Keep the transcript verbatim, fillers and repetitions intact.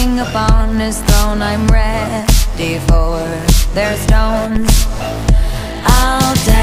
king upon his throne. I'm ready for their stones. I'll die